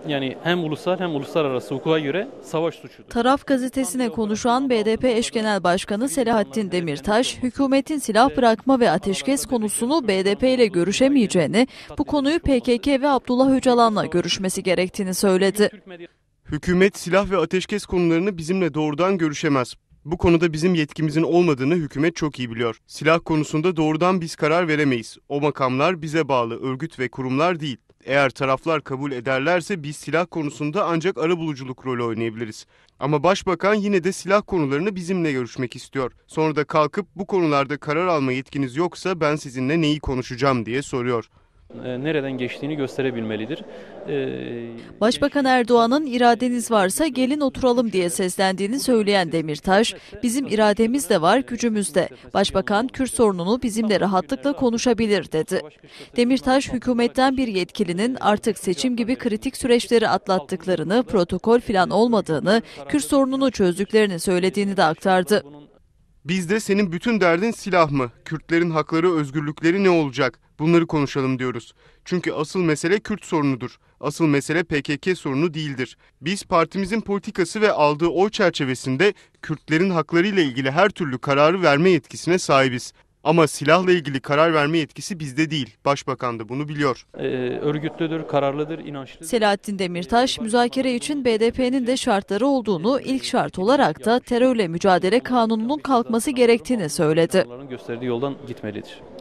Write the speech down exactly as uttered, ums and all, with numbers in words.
Yani hem ulusal hem uluslararası hukuka göre savaş suçudur. Taraf gazetesine konuşan B D P eş genel başkanı Selahattin Demirtaş, hükümetin silah bırakma ve ateşkes konusunu B D P ile görüşemeyeceğini, bu konuyu P K K ve Abdullah Öcalan'la görüşmesi gerektiğini söyledi. Hükümet silah ve ateşkes konularını bizimle doğrudan görüşemez. Bu konuda bizim yetkimizin olmadığını hükümet çok iyi biliyor. Silah konusunda doğrudan biz karar veremeyiz. O makamlar bize bağlı örgüt ve kurumlar değil. Eğer taraflar kabul ederlerse biz silah konusunda ancak arabuluculuk rolü oynayabiliriz. Ama başbakan yine de silah konularını bizimle görüşmek istiyor. Sonra da kalkıp bu konularda karar alma yetkiniz yoksa ben sizinle neyi konuşacağım diye soruyor. Nereden geçtiğini gösterebilmelidir. Başbakan Erdoğan'ın iradeniz varsa gelin oturalım diye seslendiğini söyleyen Demirtaş, bizim irademiz de var, gücümüz de. Başbakan Kürt sorununu bizimle rahatlıkla konuşabilir dedi. Demirtaş, hükümetten bir yetkilinin artık seçim gibi kritik süreçleri atlattıklarını, protokol falan olmadığını, Kürt sorununu çözdüklerini söylediğini de aktardı. Biz de senin bütün derdin silah mı? Kürtlerin hakları, özgürlükleri ne olacak? Bunları konuşalım diyoruz. Çünkü asıl mesele Kürt sorunudur. Asıl mesele P K K sorunu değildir. Biz partimizin politikası ve aldığı oy çerçevesinde Kürtlerin haklarıyla ilgili her türlü kararı verme yetkisine sahibiz. Ama silahla ilgili karar verme yetkisi bizde değil. Başbakan da bunu biliyor. Ee, örgütlüdür, kararlıdır, inançlıdır. Selahattin Demirtaş, müzakere için B D P'nin de şartları olduğunu, ilk şart olarak da terörle mücadele kanununun kalkması gerektiğini söyledi. Gösterdiği yoldan gitmelidir.